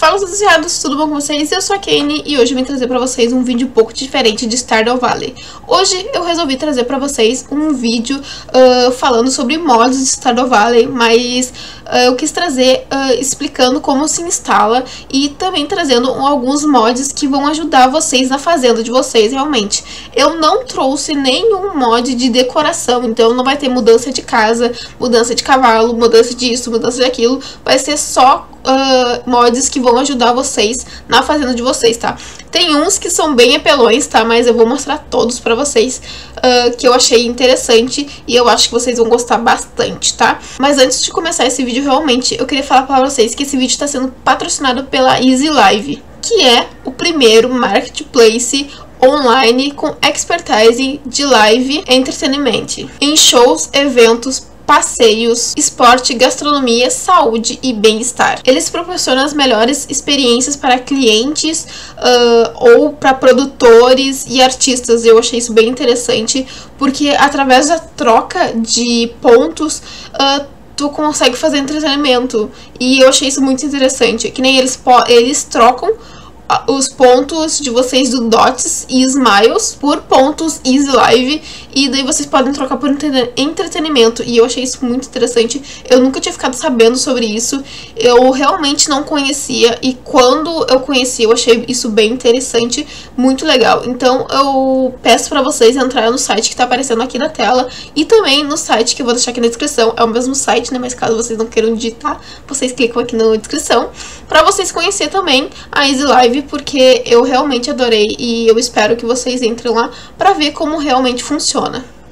Fala, seus associados, tudo bom com vocês? Eu sou a Kane e hoje eu vim trazer pra vocês um vídeo um pouco diferente de Stardew Valley. Hoje eu resolvi trazer pra vocês um vídeo falando sobre mods de Stardew Valley, mas eu quis trazer explicando como se instala e também trazendo alguns mods que vão ajudar vocês na fazenda de vocês realmente. Eu não trouxe nenhum mod de decoração, então não vai ter mudança de casa, mudança de cavalo, mudança disso, mudança daquilo, vai ser só mods que vão ajudar vocês na fazenda de vocês, tá? Tem uns que são bem apelões, tá? Mas eu vou mostrar todos pra vocês que eu achei interessante e eu acho que vocês vão gostar bastante, tá? Mas antes de começar esse vídeo, realmente, eu queria falar pra vocês que esse vídeo tá sendo patrocinado pela Easy Live, que é o primeiro marketplace online com expertise de live entertainment em shows, eventos, passeios, esporte, gastronomia, saúde e bem-estar. Eles proporcionam as melhores experiências para clientes ou para produtores e artistas. Eu achei isso bem interessante, porque através da troca de pontos, tu consegue fazer entretenimento. E eu achei isso muito interessante. Que nem eles trocam os pontos de vocês do Dots e Smiles por pontos Easy Live, e daí vocês podem trocar por entretenimento, e eu achei isso muito interessante. Eu nunca tinha ficado sabendo sobre isso, eu realmente não conhecia, e quando eu conheci eu achei isso bem interessante, muito legal. Então eu peço pra vocês entrar no site que tá aparecendo aqui na tela, e também no site que eu vou deixar aqui na descrição. É o mesmo site, né, mas caso vocês não queiram digitar, vocês clicam aqui na descrição, pra vocês conhecerem também a Easy Live, porque eu realmente adorei e eu espero que vocês entrem lá pra ver como realmente funciona.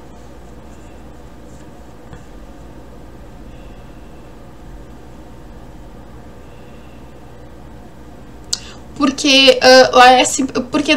Porque lá é assim, porque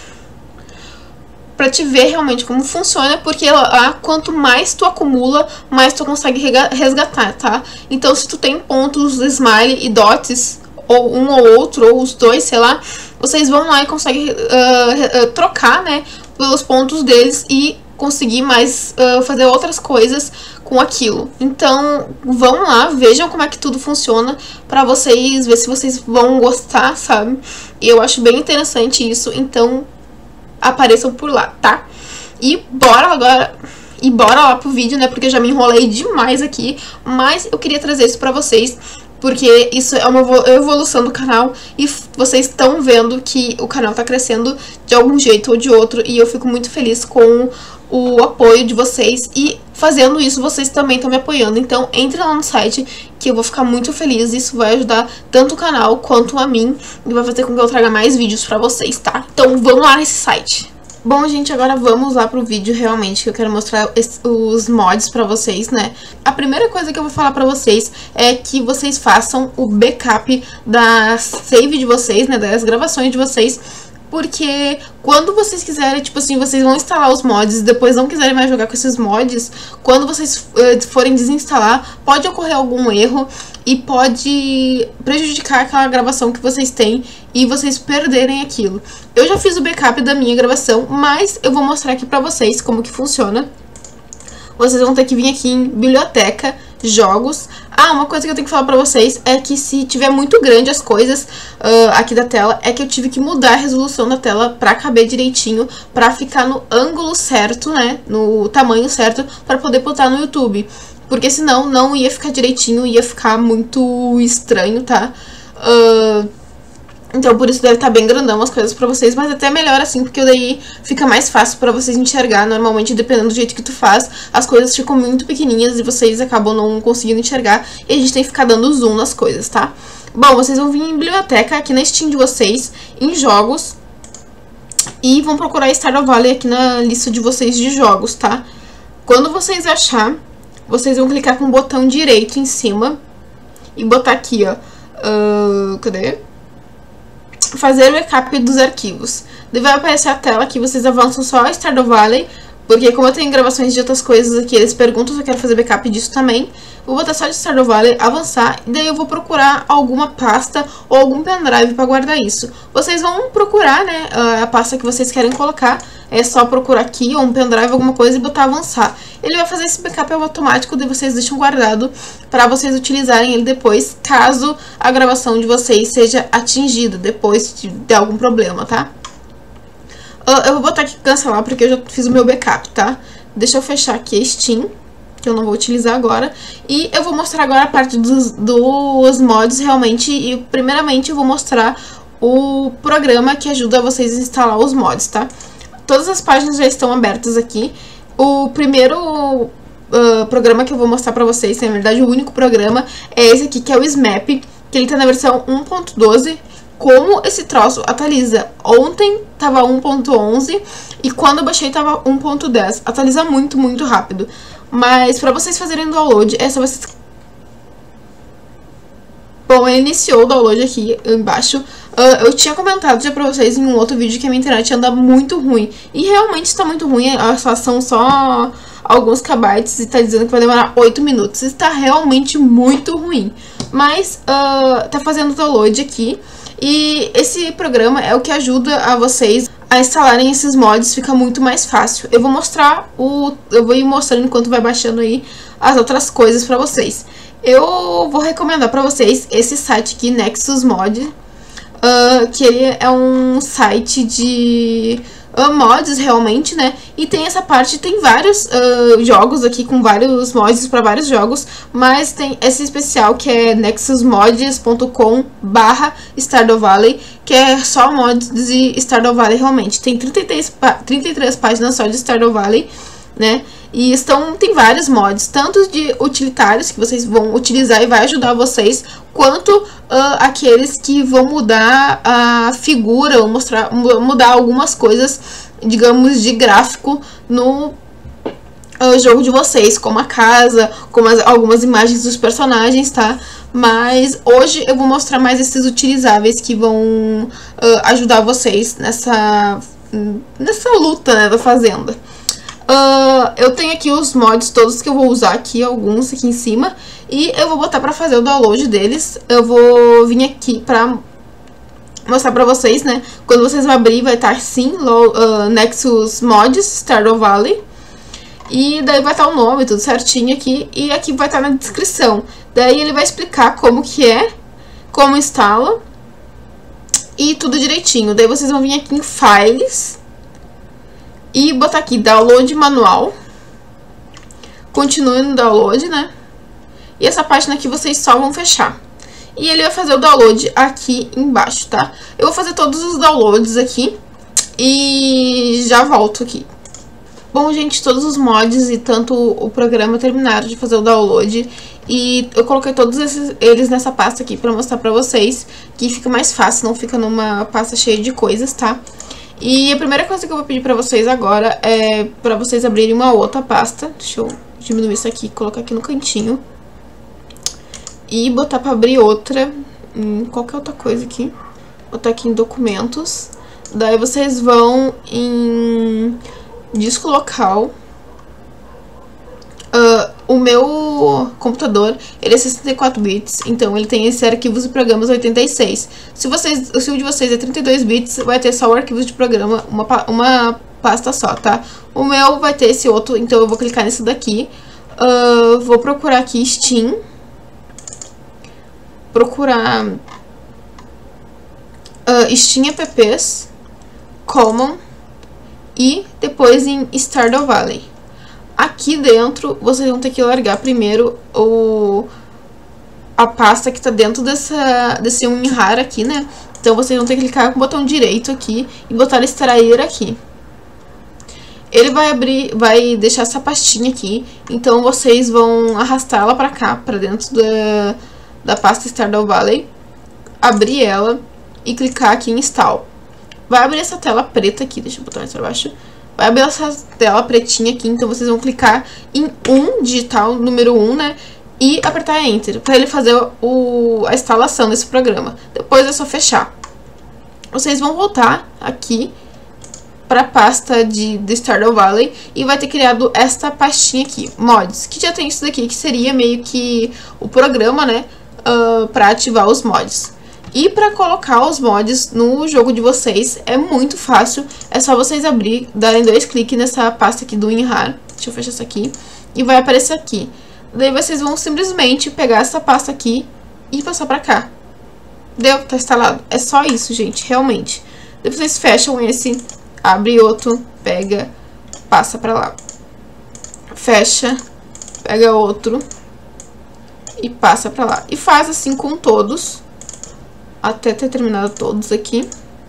pra te ver realmente como funciona, porque lá quanto mais tu acumula, mais tu consegue resgatar, tá? Então se tu tem pontos Smile e Dots, ou um ou outro, ou os dois, sei lá, vocês vão lá e conseguem trocar, né, pelos pontos deles e conseguir mais, fazer outras coisas com aquilo. Então, vão lá, vejam como é que tudo funciona pra vocês, ver se vocês vão gostar, sabe? E eu acho bem interessante isso, então apareçam por lá, tá? E bora agora... E bora lá pro vídeo, né, porque eu já me enrolei demais aqui, mas eu queria trazer isso pra vocês, porque isso é uma evolução do canal e vocês estão vendo que o canal tá crescendo de algum jeito ou de outro, e eu fico muito feliz com o apoio de vocês, e fazendo isso vocês também estão me apoiando. Então entre lá no site que eu vou ficar muito feliz, isso vai ajudar tanto o canal quanto a mim e vai fazer com que eu traga mais vídeos pra vocês, tá? Então vamos lá nesse site. Bom, gente, agora vamos lá pro vídeo realmente, que eu quero mostrar os mods pra vocês, né? A primeira coisa que eu vou falar pra vocês é que vocês façam o backup da save de vocês, né? Das gravações de vocês, porque quando vocês quiserem, tipo assim, vocês vão instalar os mods e depois não quiserem mais jogar com esses mods, quando vocês forem desinstalar, pode ocorrer algum erro e pode prejudicar aquela gravação que vocês têm e vocês perderem aquilo. Eu já fiz o backup da minha gravação, mas eu vou mostrar aqui pra vocês como que funciona. Vocês vão ter que vir aqui em biblioteca, jogos. Ah, uma coisa que eu tenho que falar pra vocês é que se tiver muito grande as coisas aqui da tela, é que eu tive que mudar a resolução da tela pra caber direitinho, pra ficar no ângulo certo, né, no tamanho certo, pra poder botar no YouTube. Porque senão não ia ficar direitinho, ia ficar muito estranho, tá? Então por isso deve estar bem grandão as coisas pra vocês, mas até melhor assim, porque daí fica mais fácil pra vocês enxergar. Normalmente, dependendo do jeito que tu faz, as coisas ficam muito pequenininhas e vocês acabam não conseguindo enxergar, e a gente tem que ficar dando zoom nas coisas, tá? Bom, vocês vão vir em biblioteca, aqui na Steam de vocês, em jogos, e vão procurar Stardew Valley aqui na lista de vocês de jogos, tá? Quando vocês achar, vocês vão clicar com o botão direito em cima e botar aqui, ó, cadê? Fazer o backup dos arquivos. Daí vai aparecer a tela que vocês avançam só a Stardew Valley, porque como eu tenho gravações de outras coisas aqui, eles perguntam se eu quero fazer backup disso também. Vou botar só de Stardew Valley, avançar, e daí eu vou procurar alguma pasta ou algum pendrive para guardar isso. Vocês vão procurar, né, a pasta que vocês querem colocar é só procurar aqui, ou um pendrive, alguma coisa, e botar avançar. Ele vai fazer esse backup automático, daí vocês deixam guardado para vocês utilizarem ele depois, caso a gravação de vocês seja atingida depois de algum problema, tá? Eu vou botar aqui cancelar, porque eu já fiz o meu backup, tá? Deixa eu fechar aqui a Steam, que eu não vou utilizar agora. E eu vou mostrar agora a parte dos mods, realmente. E primeiramente eu vou mostrar o programa que ajuda vocês a instalar os mods, tá? Todas as páginas já estão abertas aqui. O primeiro programa que eu vou mostrar pra vocês, na verdade o único programa, é esse aqui, que é o Smap, que ele tá na versão 1.12. Como esse troço atualiza? Ontem tava 1.11 e quando eu baixei tava 1.10. Atualiza muito, muito rápido. Mas pra vocês fazerem download, é só vocês... Bom, ele iniciou o download aqui embaixo. Eu tinha comentado já pra vocês em um outro vídeo que a minha internet anda muito ruim. E realmente está muito ruim, são só alguns kbytes e tá dizendo que vai demorar 8 minutos. Está realmente muito ruim. Mas tá fazendo download aqui. E esse programa é o que ajuda a vocês a instalarem esses mods, fica muito mais fácil. Eu vou ir mostrando enquanto vai baixando aí as outras coisas pra vocês. Eu vou recomendar pra vocês esse site aqui, Nexus Mod, que ele é um site de mods realmente, né? E tem essa parte, tem vários jogos aqui com vários mods para vários jogos, mas tem esse especial que é nexusmods.com/Stardew Valley, que é só mods de Stardew Valley realmente. Tem 33 páginas só de Stardew Valley, né? E tem vários mods, tanto de utilitários que vocês vão utilizar e vai ajudar vocês, quanto aqueles que vão mudar a figura, ou mudar algumas coisas, digamos, de gráfico no jogo de vocês, como a casa, como algumas imagens dos personagens, tá? Mas hoje eu vou mostrar mais esses utilizáveis que vão ajudar vocês nessa luta, né, da fazenda. Eu tenho aqui os mods todos que eu vou usar aqui, alguns aqui em cima, e eu vou botar pra fazer o download deles. Eu vou vir aqui pra mostrar pra vocês, né? Quando vocês vão abrir, vai estar assim, Nexus Mods, Stardew Valley. E daí vai estar o nome, tudo certinho aqui, e aqui vai estar na descrição. Daí ele vai explicar como que é, como instala, e tudo direitinho. Daí vocês vão vir aqui em Files e botar aqui download manual. Continue no download, né? E essa página aqui vocês só vão fechar. E ele vai fazer o download aqui embaixo, tá? Eu vou fazer todos os downloads aqui e já volto aqui. Bom, gente, todos os mods e tanto o programa terminaram de fazer o download. E eu coloquei todos eles nessa pasta aqui pra mostrar pra vocês, que fica mais fácil, não fica numa pasta cheia de coisas, tá? E a primeira coisa que eu vou pedir pra vocês agora é pra vocês abrirem uma outra pasta. Deixa eu diminuir isso aqui, colocar aqui no cantinho. E botar pra abrir outra, qualquer outra coisa aqui. Botar aqui em documentos. Daí vocês vão em disco local. O meu computador, ele é 64 bits, então ele tem esses arquivos e programas 86. Se o de vocês é 32 bits, vai ter só o arquivo de programa, uma pasta só, tá? O meu vai ter esse outro, então eu vou clicar nesse daqui. Vou procurar aqui Steam. Procurar Steam Apps, Common e depois em Stardew Valley. Aqui dentro, vocês vão ter que largar primeiro a pasta que tá dentro desse WinRAR aqui, né? Então, vocês vão ter que clicar com o botão direito aqui e botar extrair aqui. Ele vai deixar essa pastinha aqui, então vocês vão arrastá-la pra cá, pra dentro da pasta Stardew Valley, abrir ela e clicar aqui em Install. Vai abrir essa tela preta aqui, deixa eu botar mais pra baixo. Vai abrir essa tela pretinha aqui, então vocês vão clicar em digital, número 1, né? E apertar Enter, para ele fazer a instalação desse programa. Depois é só fechar. Vocês vão voltar aqui para a pasta de Stardew Valley e vai ter criado esta pastinha aqui, mods, que já tem isso daqui, que seria meio que o programa, né? Para ativar os mods. E para colocar os mods no jogo de vocês é muito fácil. É só vocês darem 2 cliques nessa pasta aqui do WinRAR. Deixa eu fechar isso aqui. E vai aparecer aqui. Daí vocês vão simplesmente pegar essa pasta aqui e passar pra cá. Deu? Tá instalado. É só isso, gente, realmente. Daí vocês fecham esse, abre outro, pega, passa pra lá. Fecha, pega outro e passa pra lá. E faz assim com todos. Até ter terminado todos aqui.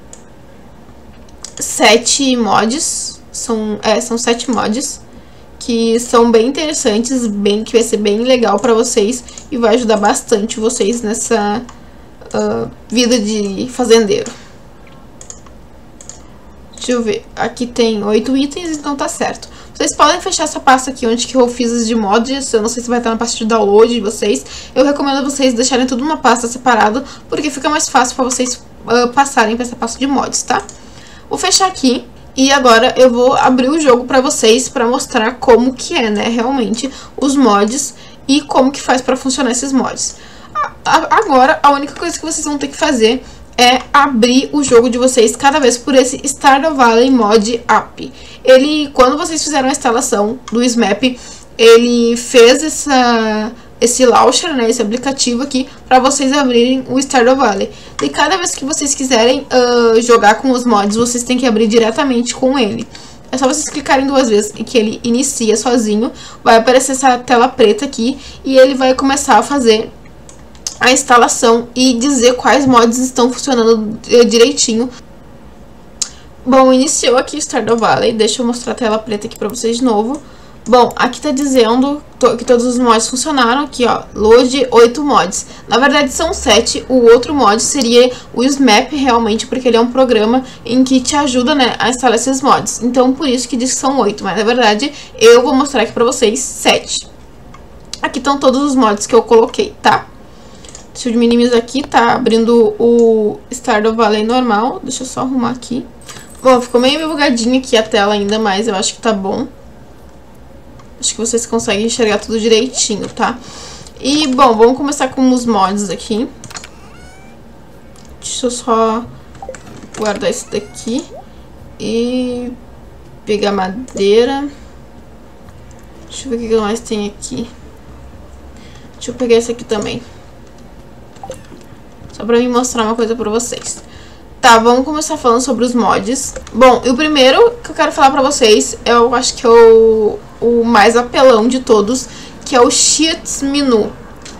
7 mods. São 7 mods. Que são bem interessantes. Que vai ser bem legal pra vocês. E vai ajudar bastante vocês nessa vida de fazendeiro. Deixa eu ver. Aqui tem 8 itens, então tá certo. Vocês podem fechar essa pasta aqui onde que eu fiz as de mods. Eu não sei se vai estar na pasta de download de vocês. Eu recomendo vocês deixarem tudo numa pasta separada, porque fica mais fácil para vocês passarem para essa pasta de mods, tá? Vou fechar aqui. E agora eu vou abrir o jogo para vocês, para mostrar como que é, né, realmente, os mods e como que faz para funcionar esses mods. Agora, a única coisa que vocês vão ter que fazer é abrir o jogo de vocês cada vez por esse Stardew Valley Mod App. Ele, quando vocês fizeram a instalação do SMAP, ele fez esse launcher, né, esse aplicativo aqui, para vocês abrirem o Stardew Valley. E cada vez que vocês quiserem jogar com os mods, vocês têm que abrir diretamente com ele. É só vocês clicarem 2 vezes e que ele inicia sozinho. Vai aparecer essa tela preta aqui e ele vai começar a fazer a instalação e dizer quais mods estão funcionando direitinho. Bom, iniciou aqui o Stardew Valley. Deixa eu mostrar a tela preta aqui pra vocês de novo. Bom, aqui tá dizendo que todos os mods funcionaram. Aqui, ó, load 8 mods. Na verdade são 7. O outro mod seria o SMAP, realmente, porque ele é um programa em que te ajuda, né, a instalar esses mods. Então, por isso que diz que são 8. Mas, na verdade, eu vou mostrar aqui pra vocês 7. Aqui estão todos os mods que eu coloquei, tá? Deixa eu minimizar aqui, tá abrindo o Stardew Valley normal. Deixa eu só arrumar aqui. Bom, ficou meio bugadinha aqui a tela ainda, mas eu acho que tá bom. Acho que vocês conseguem enxergar tudo direitinho, tá? E, bom, vamos começar com os mods aqui. Deixa eu só guardar esse daqui. E pegar madeira. Deixa eu ver o que mais tem aqui. Deixa eu pegar esse aqui também. Só pra me mostrar uma coisa pra vocês. Tá, vamos começar falando sobre os mods. Bom, e o primeiro que eu quero falar pra vocês, eu acho que é o mais apelão de todos, que é o Cheats Menu.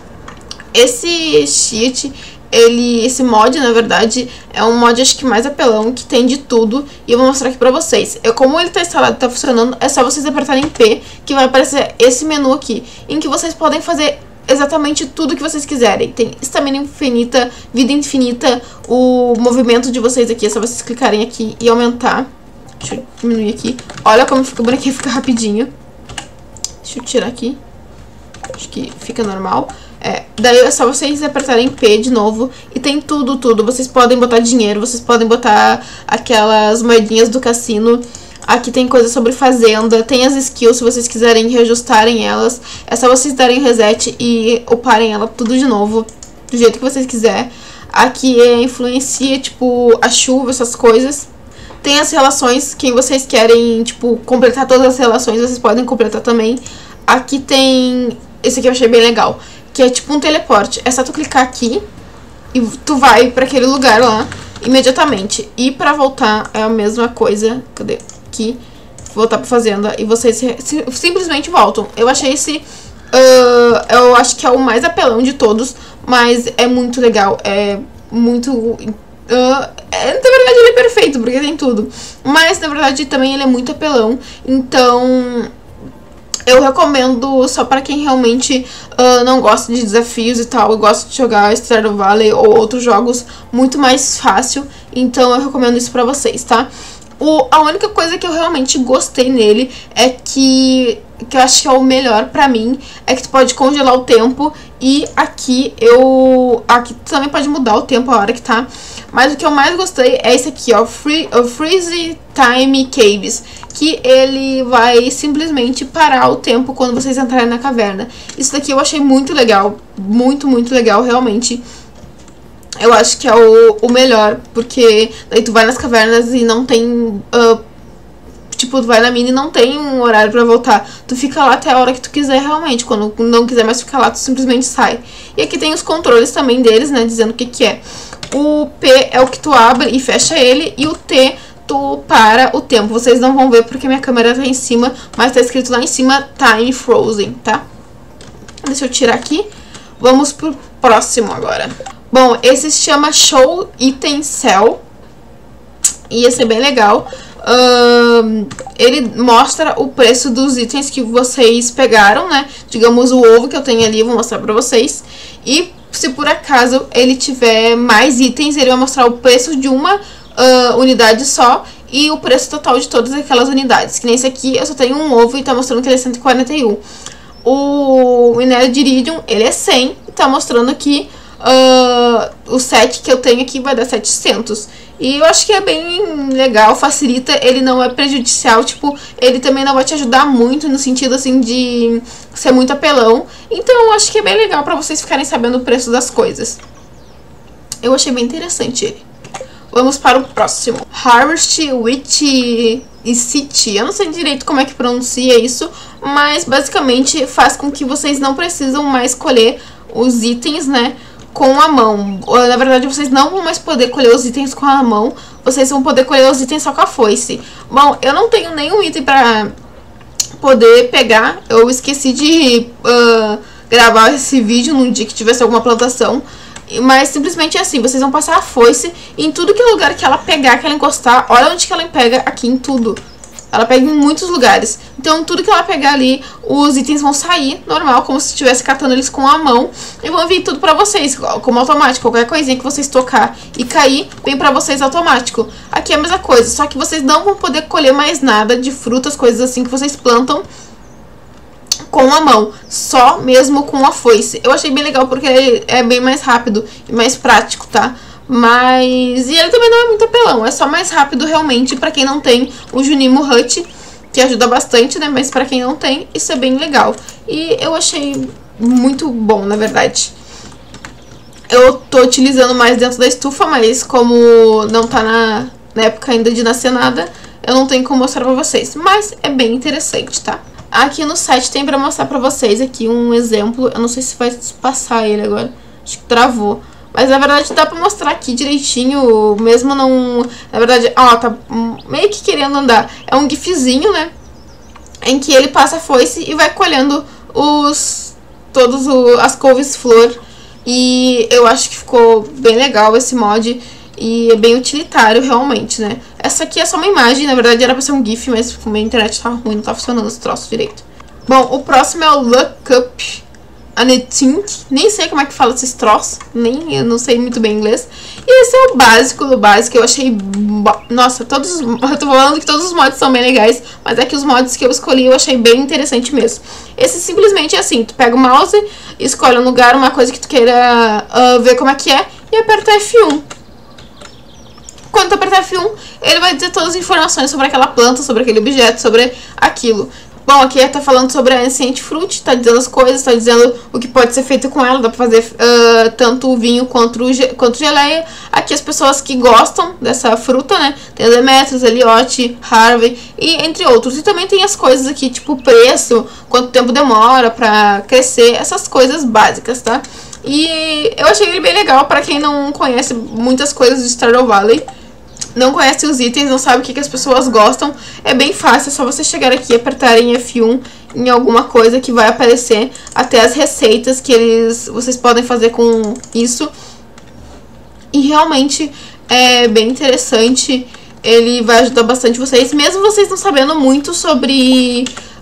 Esse cheat, esse mod, na verdade, é um mod, acho que mais apelão, que tem de tudo. E eu vou mostrar aqui pra vocês. Como ele tá instalado e tá funcionando, é só vocês apertarem P, que vai aparecer esse menu aqui, em que vocês podem fazer exatamente tudo que vocês quiserem. Tem estamina infinita, vida infinita, o movimento de vocês aqui, é só vocês clicarem aqui e aumentar. Deixa eu diminuir aqui. Olha como fica, o bonequinho fica rapidinho. Deixa eu tirar aqui. Acho que fica normal. Daí é só vocês apertarem P de novo e tem tudo. Vocês podem botar dinheiro, vocês podem botar aquelas moedinhas do cassino. Aqui tem coisa sobre fazenda, tem as skills, se vocês quiserem reajustarem elas. É só vocês darem reset e uparem ela tudo de novo, do jeito que vocês quiserem. Aqui influencia, tipo, a chuva, essas coisas. Tem as relações, quem vocês querem, tipo, completar todas as relações, vocês podem completar também. Aqui tem, esse aqui eu achei bem legal, que é tipo um teleporte. É só tu clicar aqui e tu vai pra aquele lugar lá imediatamente. E pra voltar é a mesma coisa, cadê? Aqui, voltar pra fazenda e vocês simplesmente voltam. Eu achei esse, eu acho que é o mais apelão de todos, mas é muito legal, é muito, na verdade ele é perfeito, porque tem tudo, mas na verdade também ele é muito apelão, então eu recomendo só pra quem realmente não gosta de desafios e tal, eu gosto de jogar Stardew Valley ou outros jogos muito mais fácil, então eu recomendo isso pra vocês, tá? A única coisa que eu realmente gostei nele é que eu acho que é o melhor pra mim, é que tu pode congelar o tempo e aqui tu também pode mudar o tempo a hora que tá. Mas o que eu mais gostei é esse aqui, ó, Freeze Time Caves, que ele vai simplesmente parar o tempo quando vocês entrarem na caverna. Isso daqui eu achei muito legal, muito legal, realmente. eu acho que é o melhor, porque daí tu vai nas cavernas e não tem... tipo, tu vai na mina e não tem um horário pra voltar. Tu fica lá até a hora que tu quiser realmente. Quando não quiser mais ficar lá, tu simplesmente sai. E aqui tem os controles também deles, né, dizendo o que que é. O P é o que tu abre e fecha ele, e o T tu para o tempo. Vocês não vão ver porque minha câmera tá em cima, mas tá escrito lá em cima Time Frozen, tá? Deixa eu tirar aqui. Vamos pro próximo agora. Bom, esse se chama Show Item Cell. E esse é bem legal. Ele mostra o preço dos itens que vocês pegaram, né? Digamos o ovo que eu tenho ali, eu vou mostrar pra vocês. E se por acaso ele tiver mais itens, ele vai mostrar o preço de uma unidade só e o preço total de todas aquelas unidades. Que nem esse aqui, eu só tenho um ovo e tá mostrando que ele é 141. O minério de iridium, ele é 100 e tá mostrando que o set que eu tenho aqui vai dar 700. E eu acho que é bem legal, facilita, ele não é prejudicial, tipo, ele também não vai te ajudar muito no sentido, assim, de ser muito apelão. Então eu acho que é bem legal pra vocês ficarem sabendo o preço das coisas. Eu achei bem interessante ele. Vamos para o próximo. Harvest Witch e City. Eu não sei direito como é que pronuncia isso, mas basicamente faz com que vocês não precisam mais colher os itens, né, com a mão. Na verdade, vocês não vão mais poder colher os itens com a mão. Vocês vão poder colher os itens só com a foice. Bom, eu não tenho nenhum item pra poder pegar. Eu esqueci de gravar esse vídeo num dia que tivesse alguma plantação. Mas simplesmente é assim, vocês vão passar a foice em tudo que é lugar que ela pegar, que ela encostar. Olha onde que ela pega aqui em tudo. Ela pega em muitos lugares. Então tudo que ela pegar ali, os itens vão sair normal, como se estivesse catando eles com a mão. E vão vir tudo pra vocês, como automático. Qualquer coisinha que vocês tocar e cair, vem pra vocês automático. Aqui é a mesma coisa, só que vocês não vão poder colher mais nada de frutas, coisas assim que vocês plantam com a mão, só mesmo com a foice. Eu achei bem legal porque ele é bem mais rápido e mais prático, tá? Mas... e ele também não é muito apelão, é só mais rápido realmente pra quem não tem o Junimo Hut, que ajuda bastante, né? Mas pra quem não tem, isso é bem legal. E eu achei muito bom, na verdade. Eu tô utilizando mais dentro da estufa, mas como não tá na época ainda de nascer nada, eu não tenho como mostrar pra vocês. Mas é bem interessante, tá? Aqui no site tem pra mostrar pra vocês aqui um exemplo. Eu não sei se vai passar ele agora. Acho que travou. Mas na verdade dá pra mostrar aqui direitinho, mesmo não... na verdade, ó, tá meio que querendo andar. É um gifzinho, né? Em que ele passa a foice e vai colhendo as couves-flor. E eu acho que ficou bem legal esse mod. E é bem utilitário, realmente, né? Essa aqui é só uma imagem, na verdade era pra ser um gif, mas como a internet tá ruim, não tá funcionando esse troço direito. Bom, o próximo é o Look Up Anything. Nem sei como é que fala esses troços, eu não sei muito bem inglês. E esse é o básico do básico, eu achei... nossa, eu tô falando que todos os mods são bem legais, mas é que os mods que eu escolhi eu achei bem interessante mesmo. Esse simplesmente é assim, tu pega o mouse, escolhe um lugar, uma coisa que tu queira ver como é que é, e aperta F1. Quando tu apertar F1, ele vai dizer todas as informações sobre aquela planta, sobre aquele objeto, sobre aquilo. Bom, aqui tá falando sobre a Ancient Fruit, tá dizendo as coisas, tá dizendo o que pode ser feito com ela, dá pra fazer tanto o vinho quanto geleia. Aqui as pessoas que gostam dessa fruta, né, tem Demetrius, Eliote, Harvey e entre outros. E também tem as coisas aqui, tipo preço, quanto tempo demora pra crescer, essas coisas básicas, tá? E eu achei ele bem legal pra quem não conhece muitas coisas de Stardew Valley. Não conhece os itens, não sabe o que as pessoas gostam. É bem fácil, é só você chegar aqui e apertar em F1 em alguma coisa que vai aparecer até as receitas que vocês podem fazer com isso. E realmente é bem interessante, ele vai ajudar bastante vocês, mesmo vocês não sabendo muito sobre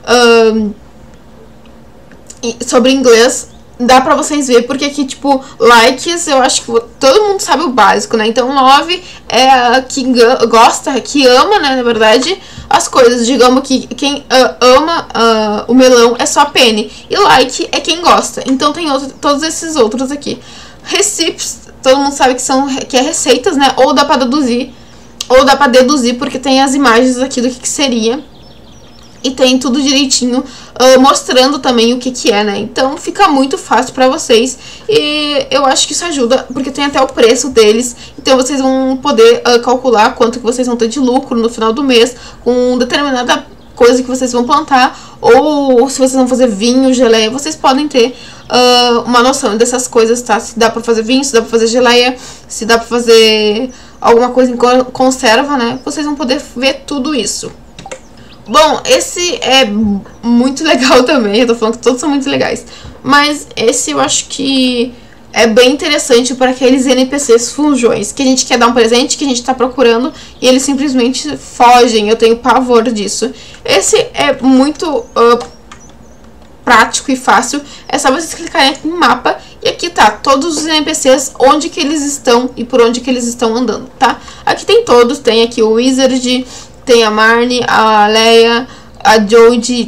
inglês. Dá pra vocês ver, porque aqui, tipo, likes, eu acho que todo mundo sabe o básico, né? Então, love é a que gosta, que ama, né, na verdade, as coisas. Digamos que quem ama o melão é só a Penny. E like é quem gosta. Então, tem todos esses outros aqui. Recipes, todo mundo sabe que é receitas, né? Ou dá pra deduzir, porque tem as imagens aqui do que seria. E tem tudo direitinho, mostrando também o que é, né? Então fica muito fácil pra vocês. E eu acho que isso ajuda, porque tem até o preço deles. Então vocês vão poder calcular quanto que vocês vão ter de lucro no final do mês com determinada coisa que vocês vão plantar. Ou se vocês vão fazer vinho, geleia, vocês podem ter uma noção dessas coisas, tá? Se dá pra fazer vinho, se dá pra fazer geleia, se dá pra fazer alguma coisa em conserva, né? Vocês vão poder ver tudo isso. Bom, esse é muito legal também, eu tô falando que todos são muito legais. Mas esse eu acho que é bem interessante para aqueles NPCs fujões, que a gente quer dar um presente, que a gente tá procurando, e eles simplesmente fogem, eu tenho pavor disso. Esse é muito prático e fácil, é só vocês clicarem aqui no mapa, e aqui tá todos os NPCs, onde que eles estão e por onde que eles estão andando, tá? Aqui tem todos, tem aqui o Wizard, tem a Marnie, a Leia, a Jodie,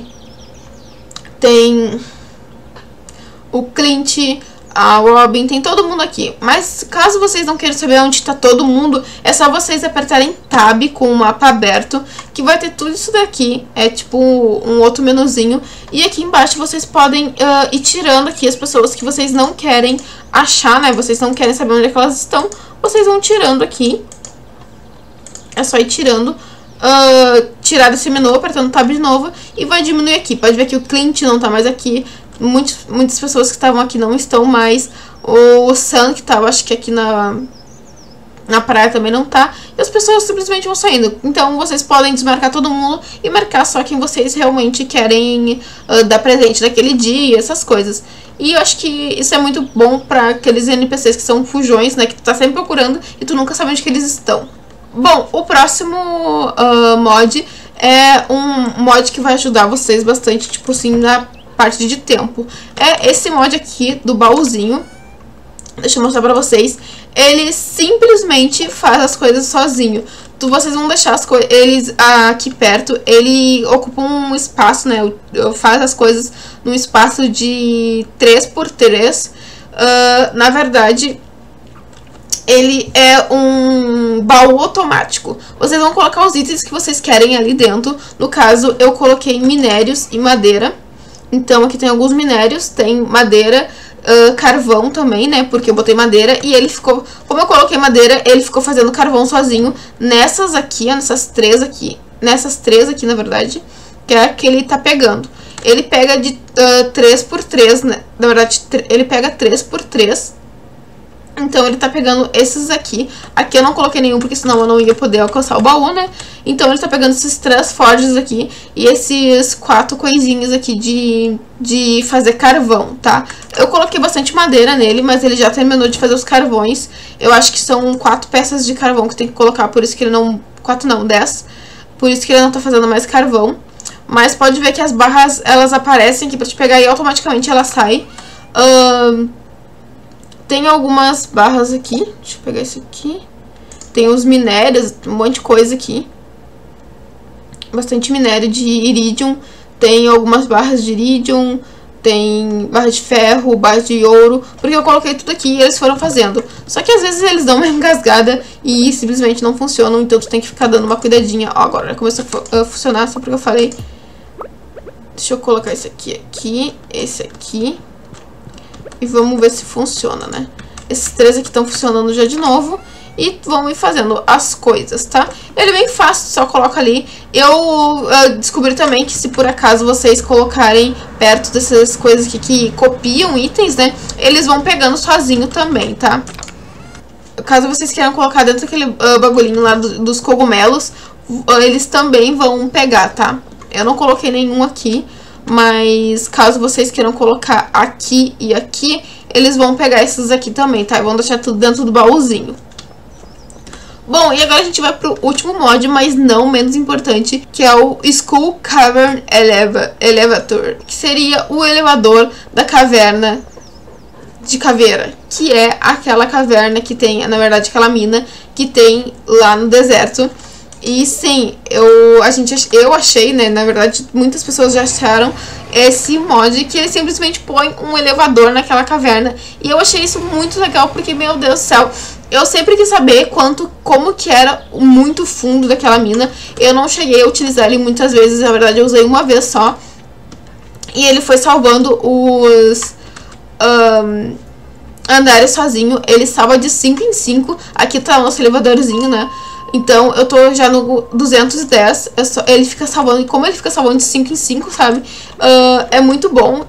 tem o Clint, a Robin, tem todo mundo aqui. Mas caso vocês não queiram saber onde está todo mundo, é só vocês apertarem Tab com o mapa aberto, que vai ter tudo isso daqui. É tipo um outro menuzinho. E aqui embaixo vocês podem ir tirando aqui as pessoas que vocês não querem achar, né? Vocês não querem saber onde é que elas estão. Vocês vão tirando aqui. É só ir tirando. Tirar desse menu, apertando Tab de novo, e vai diminuir aqui. Pode ver que o Clint não tá mais aqui, muitas pessoas que estavam aqui não estão mais, o Sam que tava, acho que aqui na praia também não tá, e as pessoas simplesmente vão saindo. Então vocês podem desmarcar todo mundo e marcar só quem vocês realmente querem dar presente naquele dia, essas coisas. E eu acho que isso é muito bom pra aqueles NPCs que são fujões, né, que tu tá sempre procurando e tu nunca sabe onde que eles estão. Bom, o próximo mod é um mod que vai ajudar vocês bastante, tipo assim, na parte de tempo. É esse mod aqui do baúzinho. Deixa eu mostrar pra vocês. Ele simplesmente faz as coisas sozinho. Vocês vão deixar eles aqui perto. Ele ocupa um espaço, né? Faz as coisas num espaço de 3x3. Na verdade, ele é um baú automático. Vocês vão colocar os itens que vocês querem ali dentro. No caso, eu coloquei minérios e madeira. Então, aqui tem alguns minérios, tem madeira, carvão também, né? Porque eu botei madeira e ele ficou... Como eu coloquei madeira, ele ficou fazendo carvão sozinho. Nessas aqui, ó, nessas três aqui, na verdade, que é a que ele tá pegando. Ele pega de 3x3, né? Na verdade, ele pega 3x3. Então, ele tá pegando esses aqui. Aqui eu não coloquei nenhum, porque senão eu não ia poder alcançar o baú, né? Então, ele tá pegando esses 3 forges aqui. E esses 4 coisinhas aqui de fazer carvão, tá? Eu coloquei bastante madeira nele, mas ele já terminou de fazer os carvões. Eu acho que são 4 peças de carvão que tem que colocar, por isso que ele não... 4 não, 10. Por isso que ele não tá fazendo mais carvão. Mas pode ver que as barras, elas aparecem aqui pra te pegar e automaticamente ela sai. Tem algumas barras aqui. Deixa eu pegar isso aqui. Tem os minérios, um monte de coisa aqui. Bastante minério de iridium. Tem algumas barras de iridium. Tem barra de ferro, barra de ouro. Porque eu coloquei tudo aqui e eles foram fazendo. Só que às vezes eles dão uma engasgada e simplesmente não funcionam. Então tu tem que ficar dando uma cuidadinha. Ó, agora começou a funcionar só porque eu falei. Deixa eu colocar esse aqui, esse aqui. E vamos ver se funciona, né? Esses 3 aqui estão funcionando já de novo. E vamos ir fazendo as coisas, tá? Ele é bem fácil, só coloca ali. Eu descobri também que se por acaso vocês colocarem perto dessas coisas aqui que copiam itens, né? Eles vão pegando sozinho também, tá? Caso vocês queiram colocar dentro daquele bagulhinho lá dos cogumelos, eles também vão pegar, tá? Eu não coloquei nenhum aqui. Mas caso vocês queiram colocar aqui e aqui, eles vão pegar esses aqui também, tá? E vão deixar tudo dentro do baúzinho. Bom, e agora a gente vai pro último mod, mas não menos importante, que é o Skull Cavern Elevator, que seria o elevador da caverna de caveira, que é aquela caverna que tem, na verdade, aquela mina que tem lá no deserto. E sim, eu achei, né, na verdade, muitas pessoas já acharam esse mod que ele simplesmente põe um elevador naquela caverna. E eu achei isso muito legal porque, meu Deus do céu, Eu sempre quis saber como que era muito fundo daquela mina. Eu não cheguei a utilizar ele muitas vezes, na verdade eu usei uma vez só. E ele foi salvando os andares sozinho. Ele salva de 5 em 5. Aqui tá o nosso elevadorzinho, né? Então eu tô já no 210. Ele fica salvando, e como ele fica salvando de 5 em 5, sabe? É muito bom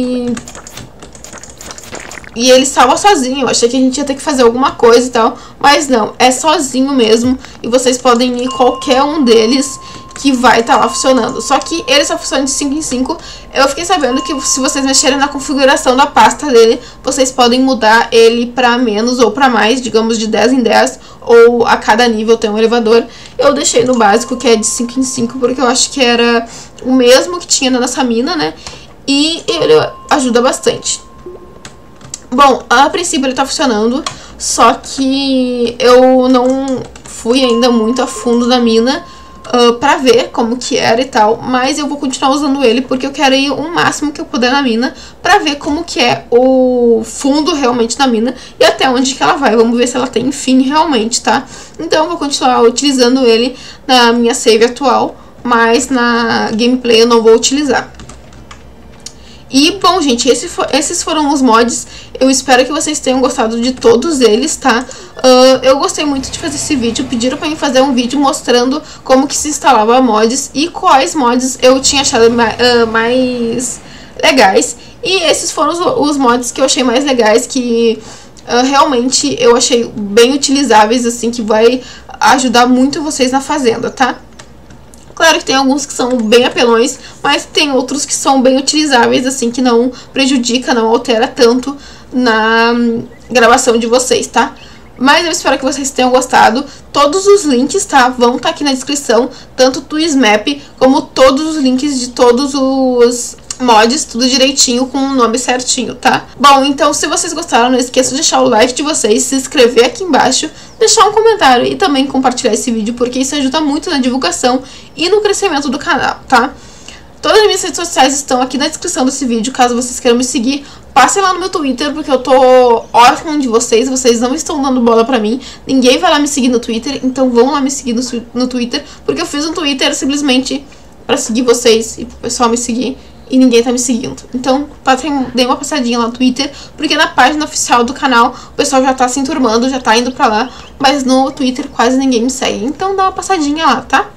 e ele salva sozinho. Eu achei que a gente ia ter que fazer alguma coisa e tal, mas não, é sozinho mesmo. E vocês podem ir qualquer um deles que vai estar lá funcionando. Só que ele só funciona de 5 em 5. Eu fiquei sabendo que se vocês mexerem na configuração da pasta dele, vocês podem mudar ele pra menos ou pra mais, digamos de 10 em 10, ou a cada nível tem um elevador. Eu deixei no básico, que é de 5 em 5, porque eu acho que era o mesmo que tinha na nossa mina, né? E ele ajuda bastante. Bom, a princípio ele tá funcionando, só que eu não fui ainda muito a fundo na mina pra ver como que era e tal, mas eu vou continuar usando ele porque eu quero ir o máximo que eu puder na mina pra ver como que é o fundo realmente da mina e até onde que ela vai. Vamos ver se ela tem fim realmente, tá? Então eu vou continuar utilizando ele na minha save atual, mas na gameplay eu não vou utilizar. E, bom, gente, esses foram os mods. Eu espero que vocês tenham gostado de todos eles, tá? Eu gostei muito de fazer esse vídeo. Pediram pra mim fazer um vídeo mostrando como que se instalava mods e quais mods eu tinha achado mais legais. E esses foram os mods que eu achei mais legais, que realmente eu achei bem utilizáveis, assim, que vai ajudar muito vocês na fazenda, tá? Claro que tem alguns que são bem apelões, mas tem outros que são bem utilizáveis, assim, que não prejudica, não altera tanto na gravação de vocês, tá? Mas eu espero que vocês tenham gostado. Todos os links, tá? Vão estar aqui na descrição, tanto do Smap como todos os links de todos os mods, tudo direitinho, com o nome certinho, tá? Bom, então se vocês gostaram, não esqueçam de deixar o like de vocês, se inscrever aqui embaixo, deixar um comentário e também compartilhar esse vídeo, porque isso ajuda muito na divulgação e no crescimento do canal, tá? Todas as minhas redes sociais estão aqui na descrição desse vídeo, caso vocês queiram me seguir. Passem lá no meu Twitter, porque eu tô órfã de vocês, vocês não estão dando bola pra mim, ninguém vai lá me seguir no Twitter, então vão lá me seguir no Twitter, porque eu fiz um Twitter simplesmente pra seguir vocês e pro pessoal me seguir. E ninguém tá me seguindo. Então, dei uma passadinha lá no Twitter, porque na página oficial do canal o pessoal já tá se enturmando, já tá indo pra lá, mas no Twitter quase ninguém me segue. Então dá uma passadinha lá, tá?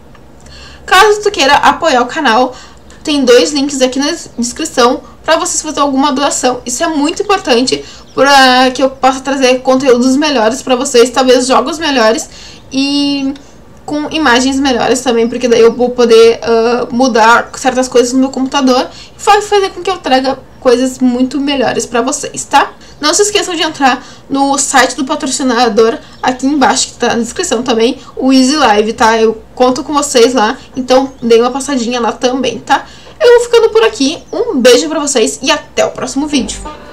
Caso tu queira apoiar o canal, tem 2 links aqui na descrição pra vocês fazerem alguma doação. Isso é muito importante para que eu possa trazer conteúdos melhores pra vocês, talvez jogos melhores e com imagens melhores também, porque daí eu vou poder mudar certas coisas no meu computador e fazer com que eu traga coisas muito melhores pra vocês, tá? Não se esqueçam de entrar no site do patrocinador aqui embaixo, que tá na descrição também, o Easy Live, tá? Eu conto com vocês lá, então dê uma passadinha lá também, tá? Eu vou ficando por aqui, um beijo pra vocês e até o próximo vídeo.